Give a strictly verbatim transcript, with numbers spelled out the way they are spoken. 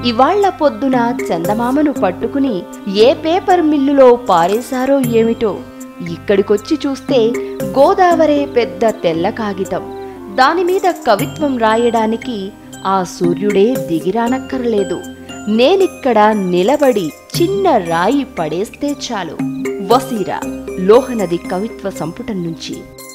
ఇవాళ్ల పొద్దున చందమామను పట్టుకుని ఏ పేపర్ మిల్లులో పారేశారో ఏమిటో, ఇక్కడికొచ్చి చూస్తే గోదావరే పెద్ద తెల్ల కాగితం. దానిమీద కవిత్వం రాయడానికి ఆ సూర్యుడే దిగిరానక్కర్లేదు. నేనిక్కడ నిలబడి చిన్న రాయి పడేస్తే చాలు. వసీరా లోహనది కవిత్వ సంపుటం నుంచి.